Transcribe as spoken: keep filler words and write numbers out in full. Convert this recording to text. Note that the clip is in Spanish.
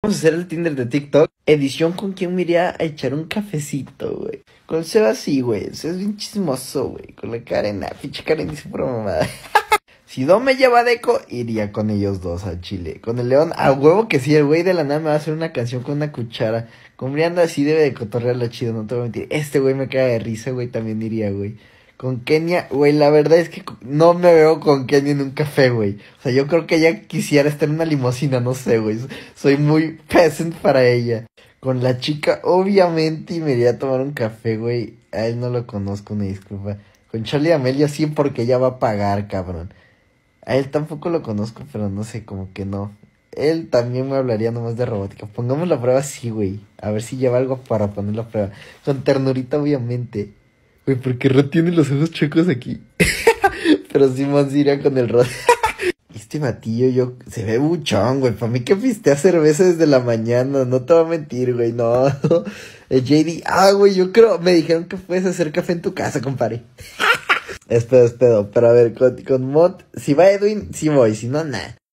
Vamos a hacer el Tinder de TikTok. Edición con quién me iría a echar un cafecito, güey. Con el Seba sí, güey. Ese es bien chismoso, güey. Con la Karen, la pinche Karen dice pura mamada. Si Dom me lleva a Deco, iría con ellos dos al Chile. Con el León, a huevo que sí, el güey de la nada me va a hacer una canción con una cuchara. Con Brianda así debe de cotorrearla chido, no te voy a mentir. Este güey me cae de risa, güey, también iría, güey. Con Kenia, güey, la verdad es que no me veo con Kenia en un café, güey. O sea, yo creo que ella quisiera estar en una limusina, no sé, güey. Soy muy peasant para ella. Con la chica, obviamente, me iría a tomar un café, güey. A él no lo conozco, una disculpa. Con Charlie Amelia sí, porque ella va a pagar, cabrón. A él tampoco lo conozco, pero no sé, como que no. Él también me hablaría nomás de robótica. Pongamos la prueba sí, güey. A ver si lleva algo para poner la prueba. Con ternurita, obviamente. Güey, porque Rod tiene los ojos chuecos aquí. Pero sí más iría con el Rod. Este batillo, yo, se ve buchón, güey. Para mí que pistea cerveza desde la mañana. No te voy a mentir, güey, no. El J D, ah, güey, yo creo, me dijeron que puedes hacer café en tu casa, compadre. Es pedo, es pedo. Pero a ver, con, con Mod, si va Edwin, sí voy. Si no, nah.